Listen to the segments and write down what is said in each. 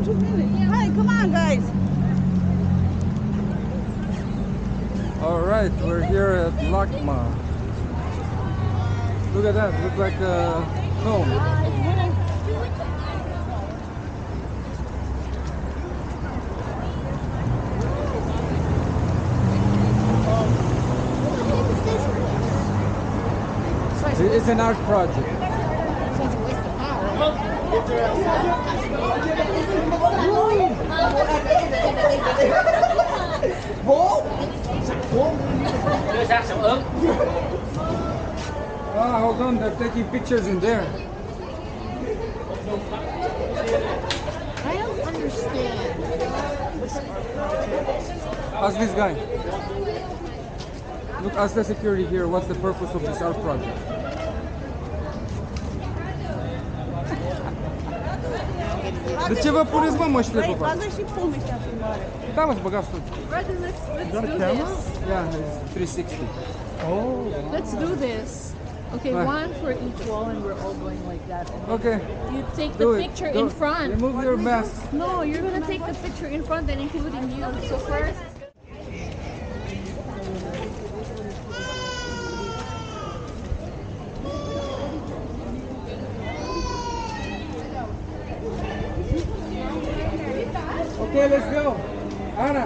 Hi, come on, guys. All right, we're here at LACMA. Look at that. Look like a gnome. It's an art project. Ah, hold on, they're taking pictures in there. I don't understand. Ask this guy. Look, ask the security here, what's the purpose of this art project? Зачем полезла мощная попасть? Там в богатство. Brother, let's do this. Yeah, it's 360. Oh, Let's do this. Okay, Right. one for each wall, and we're all going like that. Okay. You take Do the it. picture Do in it. front. Remove your mask. No, you're gonna take the picture in front, and including you. So first. Okay, let's go. Anna.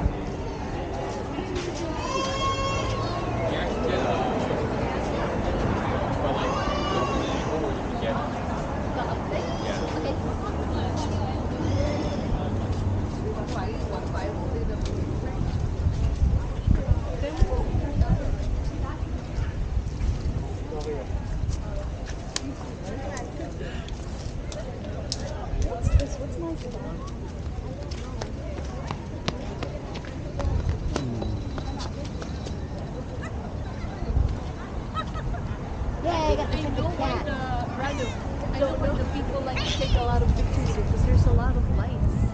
What's this? What's nice about it? Yeah, I got the I know why cat. I know why the people like to take a lot of pictures here because there's a lot of lights.